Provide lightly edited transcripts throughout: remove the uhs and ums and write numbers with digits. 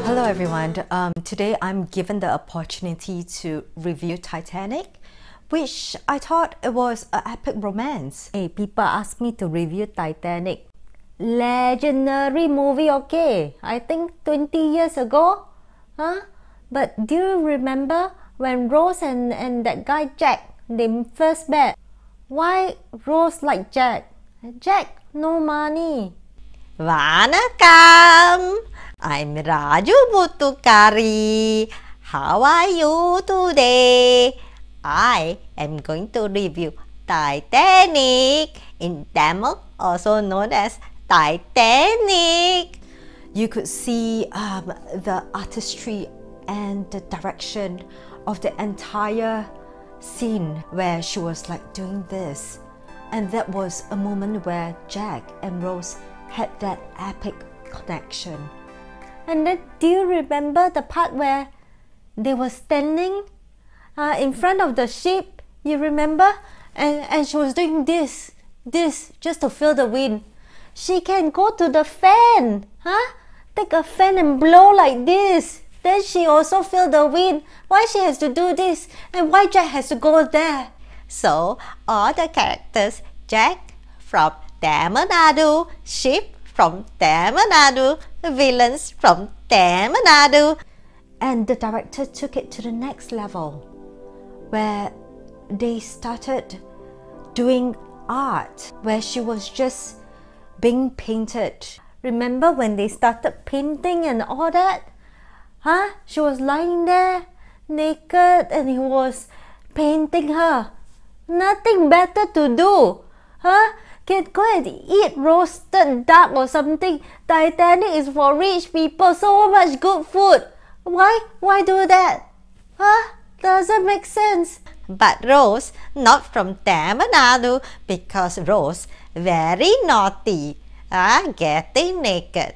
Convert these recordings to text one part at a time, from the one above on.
Hello everyone. Today I'm given the opportunity to review Titanic, which I thought it was an epic romance. Hey, people ask me to review Titanic. Legendary movie, okay? I think 20 years ago. Huh? But do you remember when Rose and that guy Jack, they first met? Why Rose like Jack? Jack, no money. Vanakkam! I'm Raju Mutukari. How are you today? I am going to review Titanic, in Tamil also known as Titanic. You could see the artistry and the direction of the entire scene where she was like doing this. And that was a moment where Jack and Rose had that epic connection. And then, do you remember the part where they were standing in front of the ship? You remember? And she was doing this just to feel the wind. She can go to the fan, take a fan and blow like this. Then she also feel the wind. Why she has to do this? And why Jack has to go there? So, all the characters, Jack from Tamil Nadu, ship from Tamil Nadu, villains from Tamil Nadu. And the director took it to the next level, where they started doing art, where she was just being painted. Remember when they started painting and all that? She was lying there, naked, and he was painting her. Nothing better to do. Can go and eat roasted duck or something. Titanic is for rich people. So much good food. Why do that? Doesn't make sense. But Rose not from Tamil Nadu, because Rose very naughty. Getting naked.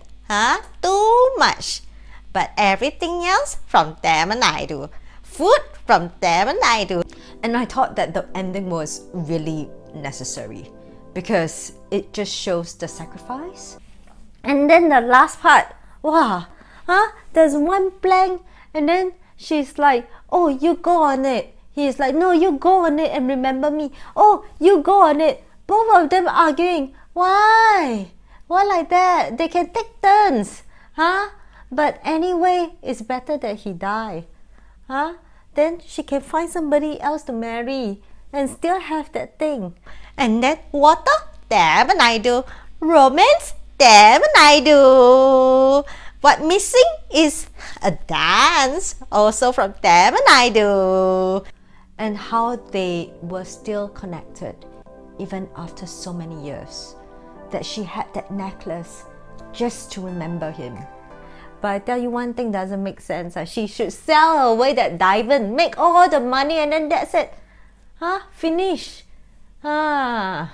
Too much. But everything else from Tamil Nadu. Food from Tamil Nadu. And I thought that the ending was really necessary, because it just shows the sacrifice. And then the last part, wow, there's one plank, and then she's like, oh, you go on it. He's like, no, you go on it and remember me. Oh, you go on it. Both of them arguing. Why? Why like that? They can take turns. But anyway, it's better that he die. Then she can find somebody else to marry and still have that thing. And then water, Tamil Nadu. Romance, Tamil Nadu. What missing is a dance, also from Tamil Nadu. And how they were still connected even after so many years, that she had that necklace just to remember him. But I tell you one thing doesn't make sense. She should sell away that diamond, make all the money, and then that's it. Finish. And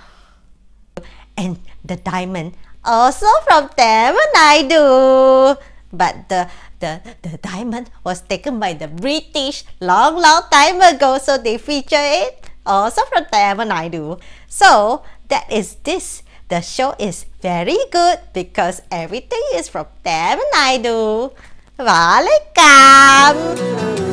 the diamond also from Tamil Nadu. But the diamond was taken by the British long time ago, so they feature it also from Tamil Nadu. So that is this. The show is very good because everything is from Tamil Nadu. Vanakkam!